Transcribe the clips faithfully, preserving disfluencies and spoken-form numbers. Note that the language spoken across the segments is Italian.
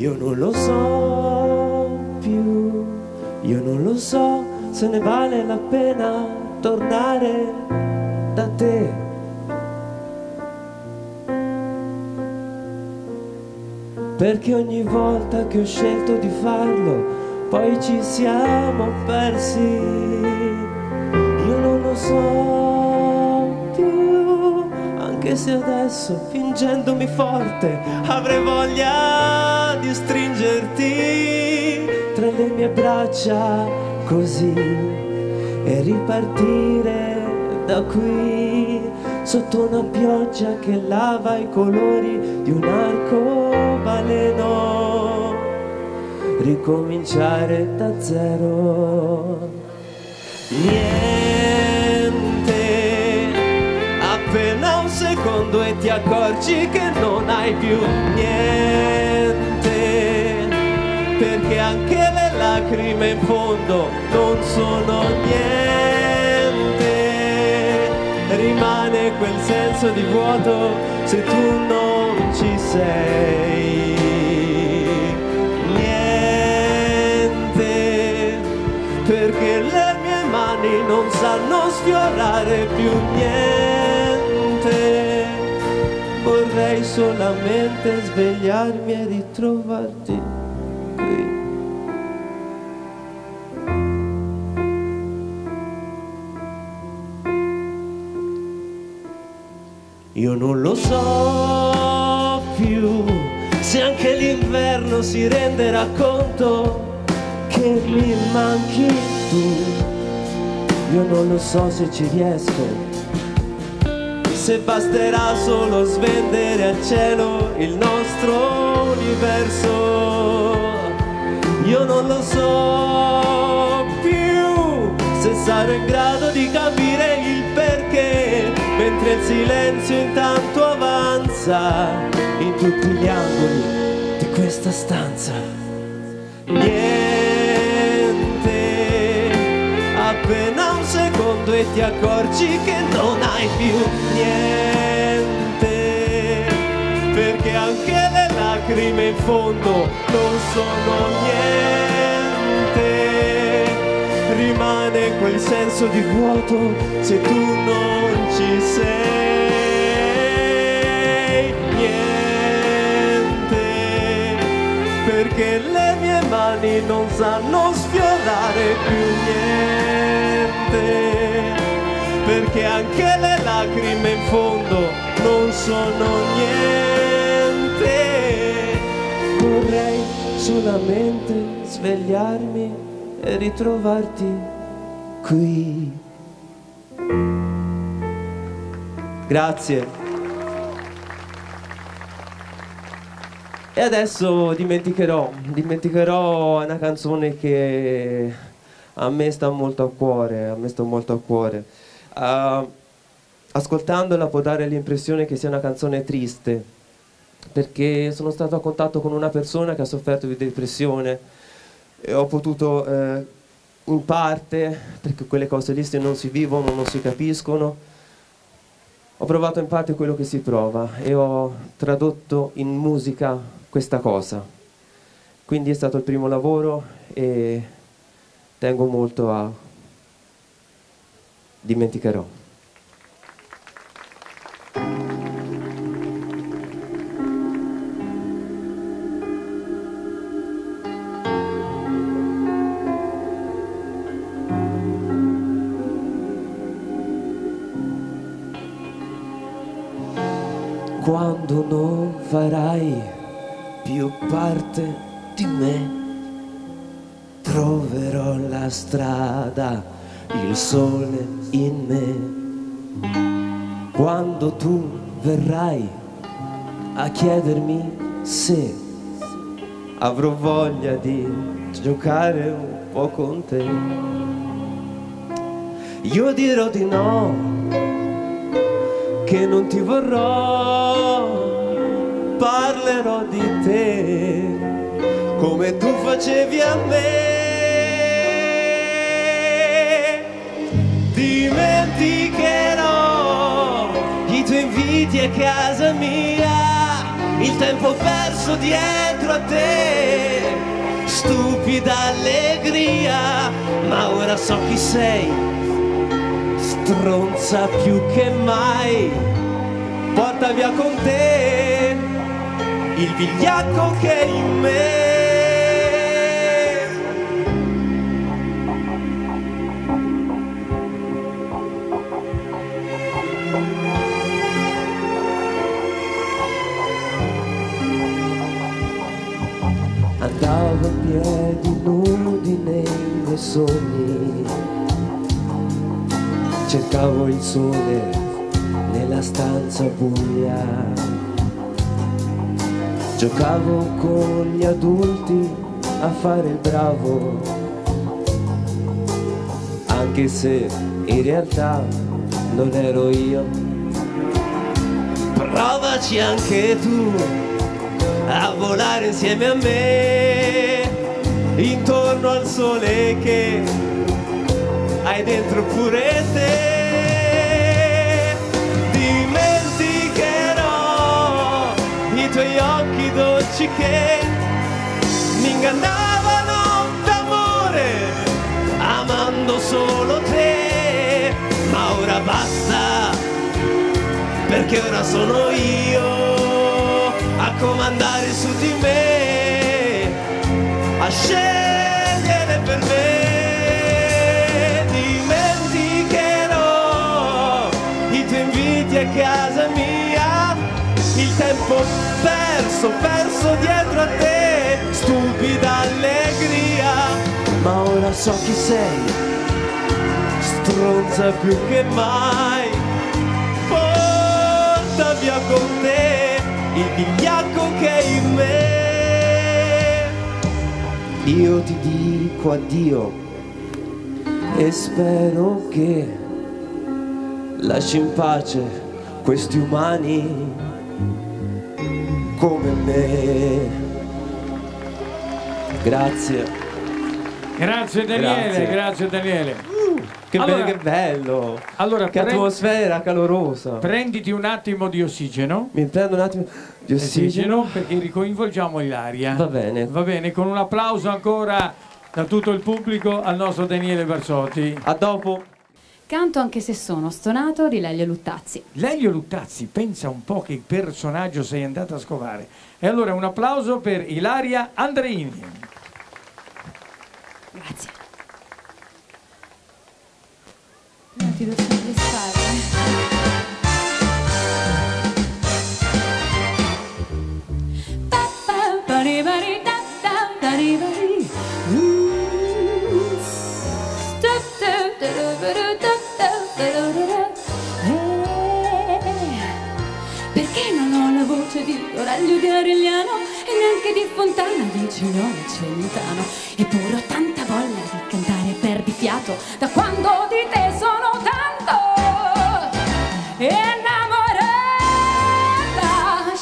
Io non lo so più, io non lo so se ne vale la pena tornare da te. Perché ogni volta che ho scelto di farlo, poi ci siamo persi. Io non lo so più, anche se adesso, fingendomi forte, avrei voglia di stringerti tra le mie braccia così e ripartire da qui, sotto una pioggia che lava i colori di un arcobaleno, ricominciare da zero. Niente, appena un secondo e ti accorgi che non hai più niente, perché anche le lacrime in fondo non sono niente. Rimane quel senso di vuoto se tu non ci sei. Niente, perché le mie mani non sanno sfiorare più niente. Vorrei solamente svegliarmi e ritrovarti qui. Io non lo so più se anche l'inverno si renderà conto che mi manchi tu. Io non lo so se ci riesco, se basterà solo svendere al cielo il nostro universo. Io non lo so più se sarò in grado di capire il perché, mentre il silenzio intanto avanza in tutti gli angoli di questa stanza. Niente, appena un secondo e ti accorgi che non hai più niente, perché anche le lacrime in fondo non sono niente. Rimane quel senso di vuoto se tu non ci sei. Niente, perché le mie mani non sanno sfiorare più niente, perché anche le lacrime in fondo non sono niente. Vorrei solamente svegliarmi e ritrovarti qui. Grazie. E adesso dimenticherò, dimenticherò una canzone che a me sta molto a cuore, a me sta molto a cuore. Uh, ascoltandola può dare l'impressione che sia una canzone triste, perché sono stato a contatto con una persona che ha sofferto di depressione e ho potuto eh, in parte, perché quelle cose lì se non si vivono non si capiscono, ho provato in parte quello che si prova e ho tradotto in musica questa cosa. Quindi è stato il primo lavoro e tengo molto a dimenticherò. Quando non farai più parte di me, troverò la strada, il sole in me. Quando tu verrai a chiedermi se avrò voglia di giocare un po' con te, io dirò di no, che non ti vorrò. Parlerò di te come tu facevi a me. Dimenticherò i tuoi inviti a casa mia, il tempo perso dietro a te, stupida allegria, ma ora so chi sei, stronza più che mai. Porta via con te il vigliacco che è in me. Andavo a piedi nudi nei miei sogni, cercavo il sole nella stanza buia, giocavo con gli adulti a fare il bravo, anche se in realtà non ero io. Provaci anche tu a volare insieme a me, intorno al sole che hai dentro pure te. Dimenticherò i tuoi occhi dolci che mi ingannavano d'amore, amando solo te. Ma ora basta, perché ora sono io a comandare su di me, a scegliere per me. Dimenticherò i tuoi inviti a casa mia, il tempo perso, perso dietro a te, stupida allegria, ma ora so chi sei, stronza più che mai. Porta via con te il vigliacco che è in me. Io ti dico addio e spero che lasci in pace questi umani come me. Grazie. Grazie Daniele, grazie, grazie Daniele. Che, allora, be che bello, allora, che atmosfera calorosa. Prenditi un attimo di ossigeno. Mi prendo un attimo di ossigeno, ossigeno perché ricoinvolgiamo Ilaria. Va bene. Va bene, con un applauso ancora da tutto il pubblico al nostro Daniele Barsotti. A dopo. Canto anche se sono stonato di Lelio Luttazzi. Lelio Luttazzi, pensa un po' che personaggio sei andata a scovare. E allora un applauso per Ilaria Andreini. Grazie. Non ti do sempre le spalle. Perché non ho la voce di Aurelio di Arigliano e neanche di Fontana, di Ciglione Celentano, eppure ho tanta voglia di cantare e perdi fiato da quando di te sono tanto innamorata.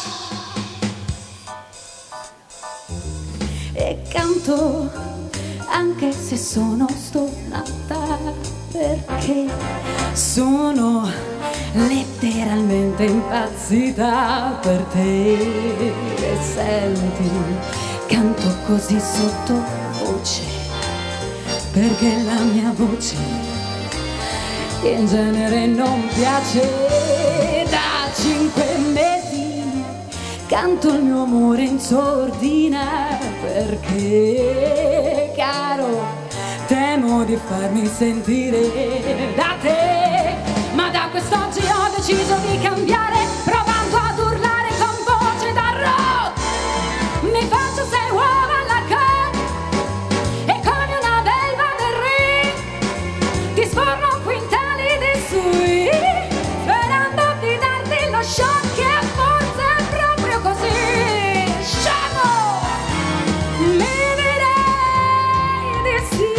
E canto anche se sono stonata, perché sono letteralmente impazzita per te. E senti, canto così sottovoce perché la mia voce in genere non piace. Da cinque mesi canto il mio amore in sordina perché, caro, temo di farmi sentire da te. Ma da quest'oggi ho deciso di cambiare, provando ad urlare con voce da rock. Mi faccio sei uova alla coda e come una belva del re ti sforno quintali di sui, sperando di darti lo shock che forse è proprio così. Scemo, mi direi di sì.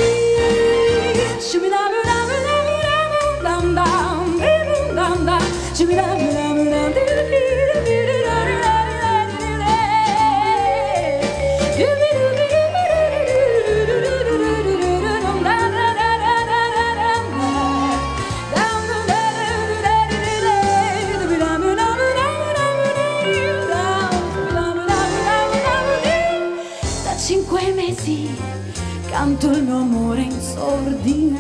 tutto il mio amore in sordina,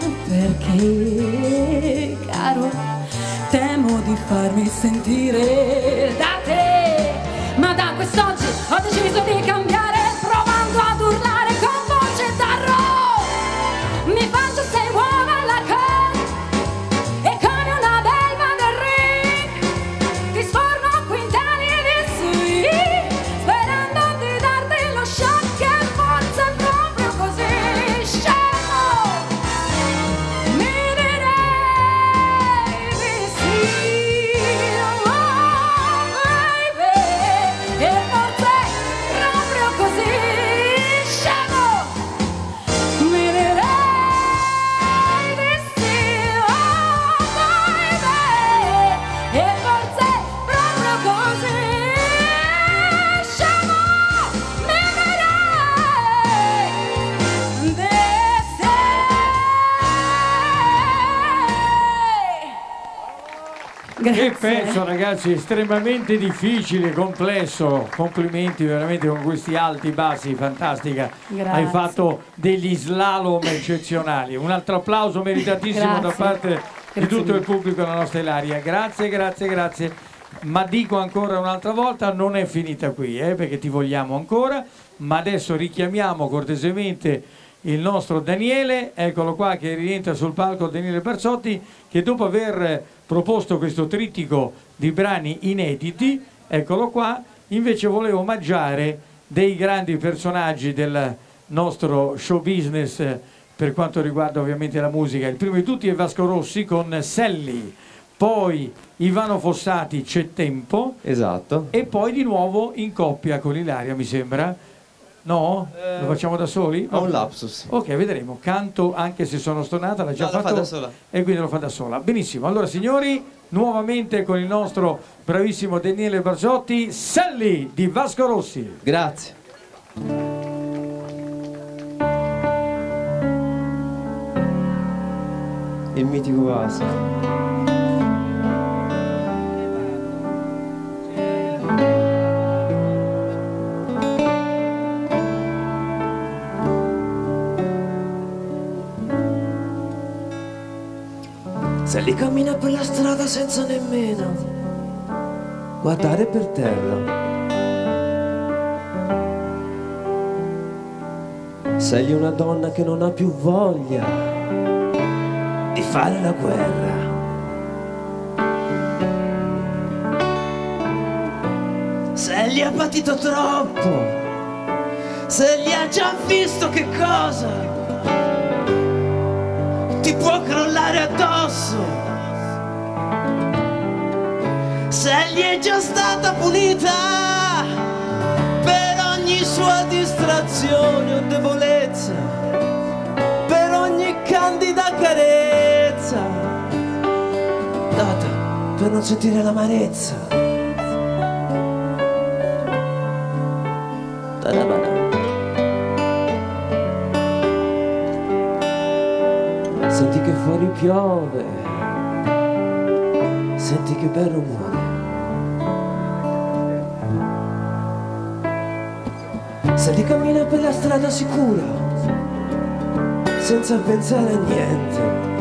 perché, caro, temo di farmi sentire da te, ma da quest'oggi ho deciso di cambiare, provando ad urlare con voce d'arro. Mi faccio sei uova alla con e come una belva del ring ti sforno quintali di sweet, sperando di darti lo shock e forse è proprio così scemo. Mi direi di sì, oh baby, e forse è proprio così scemo. Mi direi di sì, oh baby, e forse è proprio così scemo. Mi direi di sì. Che Grazie. pezzo, ragazzi, estremamente difficile, complesso. Complimenti veramente con questi alti bassi, fantastica. Grazie. Hai fatto degli slalom eccezionali. Un altro applauso meritatissimo da Grazie. parte di Grazie tutto il mille. pubblico della nostra Ilaria. Grazie, grazie, grazie. Ma dico ancora un'altra volta, non è finita qui, eh, perché ti vogliamo ancora. Ma adesso richiamiamo cortesemente il nostro Daniele, eccolo qua che rientra sul palco, Daniele Barzotti, che dopo aver proposto questo trittico di brani inediti, eccolo qua, invece voleva omaggiare dei grandi personaggi del nostro show business eh, per quanto riguarda ovviamente la musica. Il primo di tutti è Vasco Rossi con Sally, poi Ivano Fossati, C'è tempo, Esatto. e poi di nuovo in coppia con Ilaria, mi sembra. No? Eh, Lo facciamo da soli? Ho un lapsus. Ok, vedremo. Canto anche se sono stonata, l'ha già No, lo fatto fa da sola. e quindi lo fa da sola. Benissimo. Allora, signori, nuovamente con il nostro bravissimo Daniele Barzotti, Sally di Vasco Rossi. Grazie. Il mitico Vasco. Sally cammina per la strada senza nemmeno guardare per terra. Sally è una donna che non ha più voglia di fare la guerra. Sally ha patito troppo, Sally ha già visto che cosa ti può crollare addosso. Sally è già stata punita per ogni sua distrazione o debolezza, per ogni candida carezza data per non sentire l'amarezza. Da-da-ba-da. Senti che fuori piove, senti che bel rumore. Sally cammina per la strada sicura, senza pensare a niente.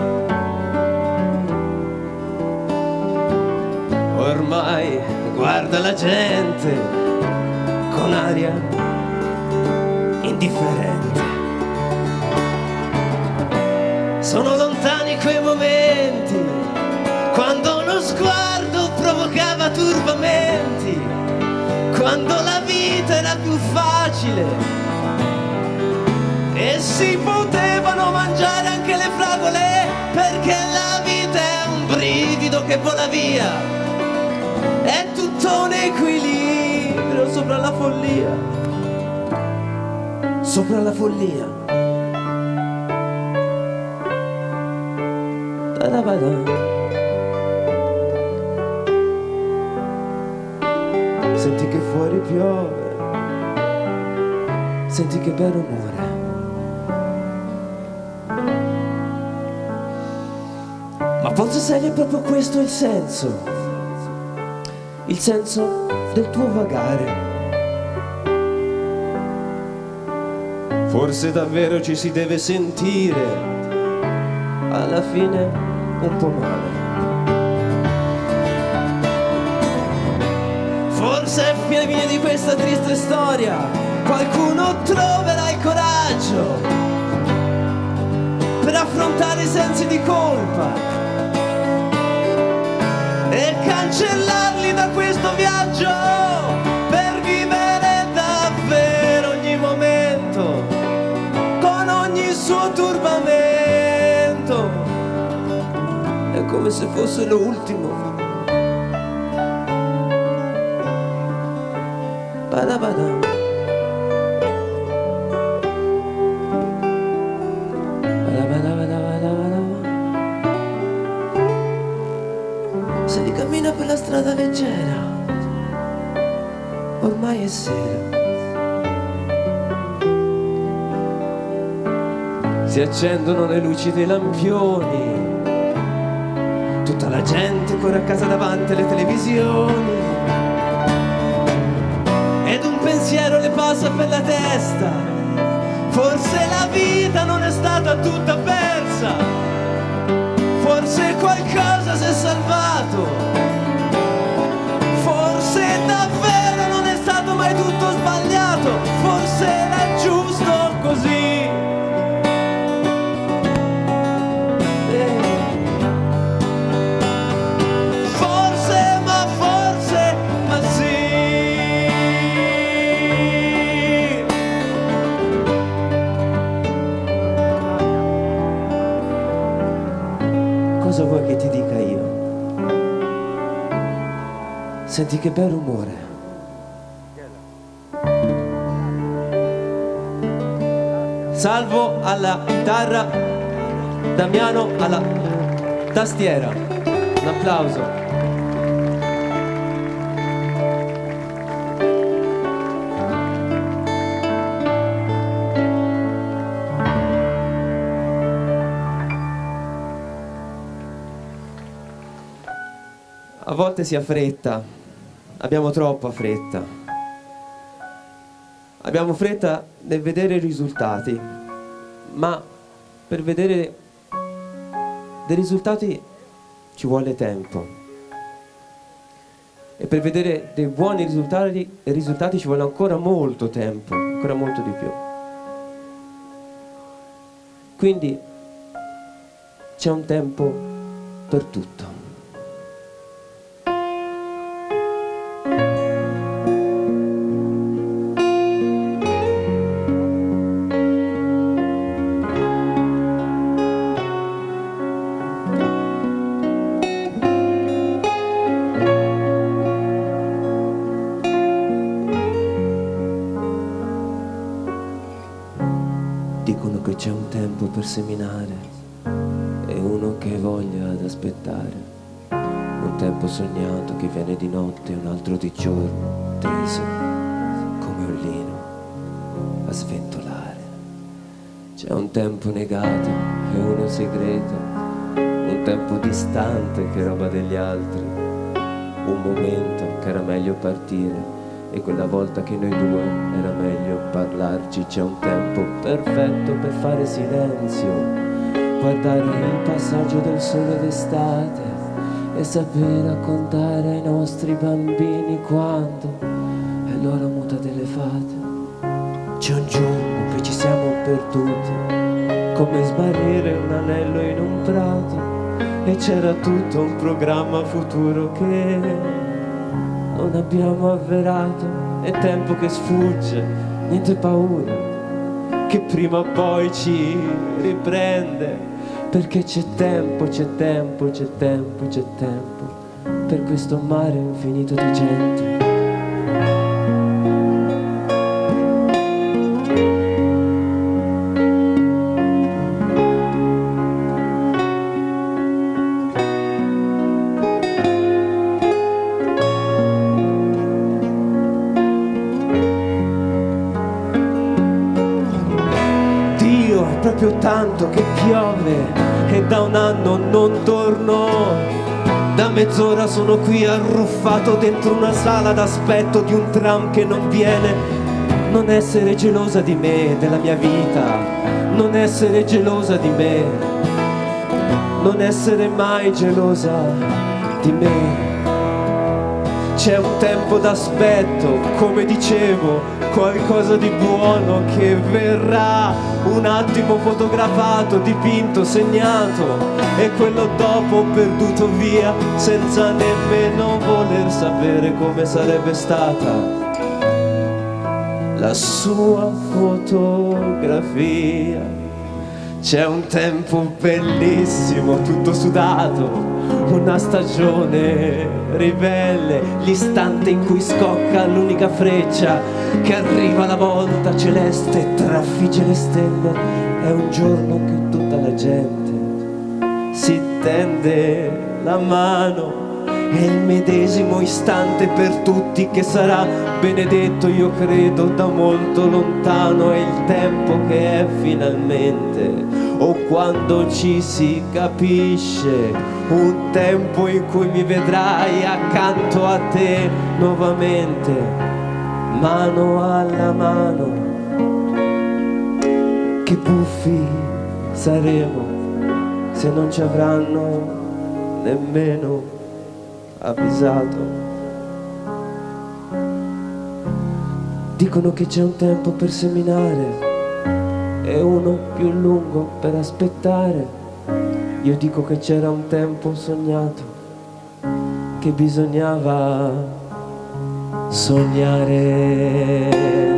Ormai guarda la gente con aria indifferente. Sono lontani quei momenti quando uno sguardo provocava turbamenti, quando la vita era più facile e si potevano mangiare anche le fragole, perché la vita è un brivido che vola via, è tutto un equilibrio sopra la follia, sopra la follia. Senti che fuori piove, senti che bel rumore. Ma forse sai, è proprio questo il senso, il senso del tuo vagare. forse davvero ci si deve sentire, alla fine un po' male. Forse a fine di questa triste storia qualcuno troverà il coraggio per affrontare i sensi di colpa e cancellarli da questo viaggio, per vivere davvero ogni momento con ogni suo turbamento. È come se fosse l'ultimo. Badabadam. Se li cammina per la strada leggera, ormai è sera. Si accendono le luci dei lampioni, tutta la gente corre a casa davanti alle televisioni, ed un pensiero le passa per la testa: forse la vita non è stata tutta persa, forse qualcosa si è salvato, forse davvero non è stato mai tutto sbagliato, forse era giusto così. Forse, ma forse, ma sì. Cosa vuoi che ti dica io? Senti che bel rumore. Salvo alla chitarra, Damiano alla tastiera. Un applauso. A volte si ha fretta, abbiamo troppa fretta. Abbiamo fretta nel vedere i risultati, ma per vedere dei risultati ci vuole tempo. E per vedere dei buoni risultati, risultati ci vuole ancora molto tempo, ancora molto di più. Quindi c'è un tempo per tutto. Dicono che c'è un tempo per seminare e uno che ha voglia ad aspettare, un tempo sognato che viene di notte e un altro di giorno, teso come un lino a sventolare. C'è un tempo negato e uno segreto, un tempo distante che roba degli altri, un momento che era meglio partire e quella volta che noi due era meglio parlarci. C'è un tempo perfetto per fare silenzio, guardare il passaggio del sole d'estate e sapere raccontare ai nostri bambini quando è l'ora muta delle fate. C'è un giorno che ci siamo perduti, come smarrire un anello in un prato, e c'era tutto un programma futuro che non abbiamo avverato. È tempo che sfugge, niente paura, che prima o poi ci riprende, perché c'è tempo, c'è tempo, c'è tempo, c'è tempo per questo mare infinito di gente. Proprio tanto che piove e da un anno non torno. Da mezz'ora sono qui arruffato dentro una sala d'aspetto di un tram che non viene. non essere gelosa di me, della mia vita, non essere gelosa di me, non essere mai gelosa di me. C'è un tempo d'aspetto, come dicevo, qualcosa di buono che verrà, un attimo fotografato, dipinto, segnato, e quello dopo perduto via, senza nemmeno voler sapere come sarebbe stata la sua fotografia. C'è un tempo bellissimo, tutto sudato, una stagione ribelle, l'istante in cui scocca l'unica freccia che arriva la volta celeste e trafigge le stelle. È un giorno che tutta la gente si tende la mano, è il medesimo istante per tutti che sarà benedetto, io credo, da molto lontano. È il tempo che è finalmente, o quando ci si capisce, un tempo in cui mi vedrai accanto a te nuovamente, mano alla mano. Che buffi saremo se non ci avranno nemmeno avvisato. Dicono che c'è un tempo per seminare e uno più lungo per aspettare. Io dico che c'era un tempo sognato che bisognava sognare.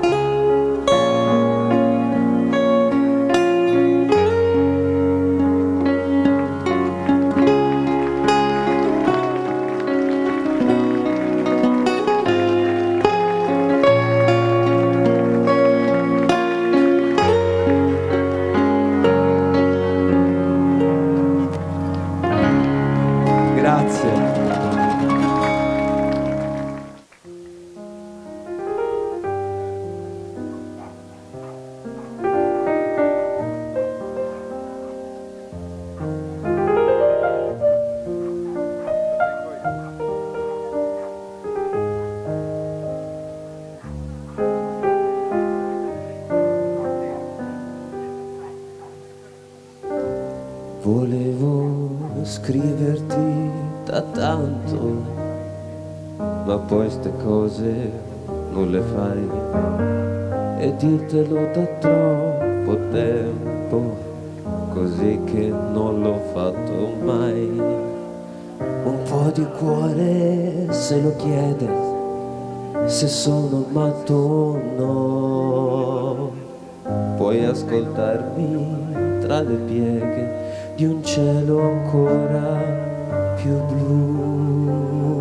Volevo scriverti da tanto, ma poi ste cose non le fai, e dirtelo da troppo tempo, così che non l'ho fatto mai. Un po' di cuore se lo chiede, se sono matto o no. Puoi ascoltarmi tra le pieghe di un cielo ancora più blu.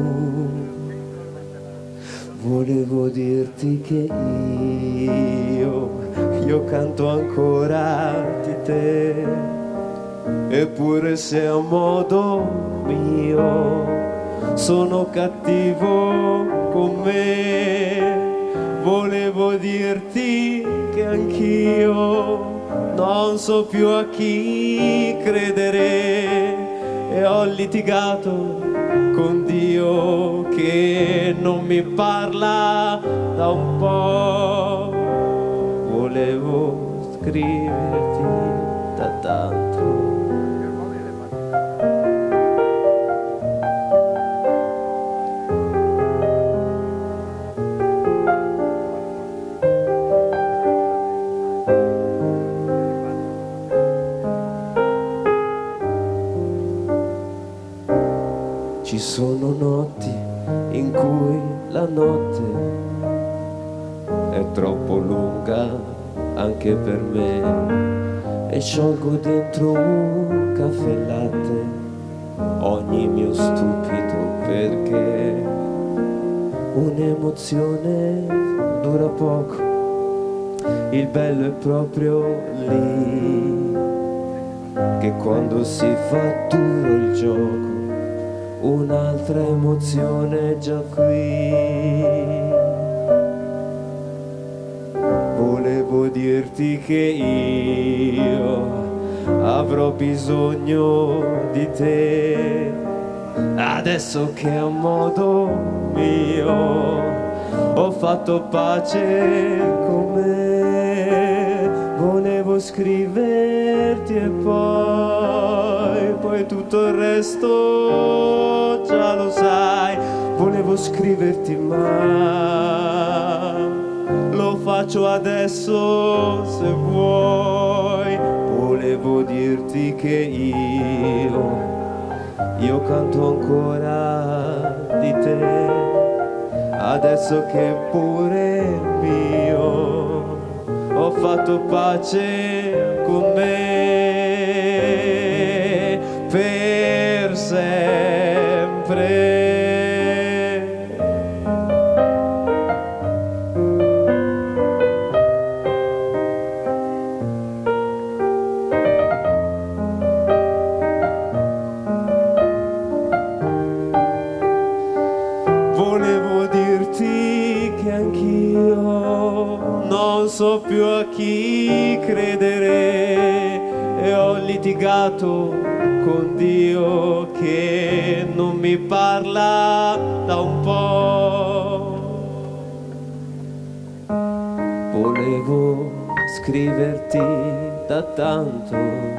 Volevo dirti che io, io canto ancora di te, eppure se a modo mio sono cattivo con me. Volevo dirti che anch'io non so più a chi credere, e ho litigato con Dio che non mi parla da un po'. Volevo scriverti da tanto. Ci sono notti in cui la notte è troppo lunga anche per me, e sciolgo dentro un caffè latte ogni mio stupido perché. Un'emozione dura poco, il bello è proprio lì, che quando si fa duro il gioco un'altra emozione è già qui. Volevo dirti che io avrò bisogno di te, adesso che a modo mio ho fatto pace con me, volevo scriverti e poi, poi tutto il resto già lo sai, volevo scriverti ma lo faccio adesso se vuoi, volevo dirti che io, io canto ancora di te, adesso che pure mio, ho fatto pace con me per sempre. Volevo dirti che anch'io non so più a chi credere e ho litigato con Dio che non mi parla da un po'. Volevo scriverti da tanto,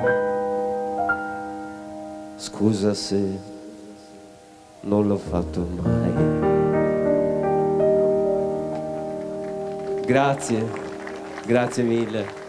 scusa se non l'ho fatto mai. Grazie, grazie mille.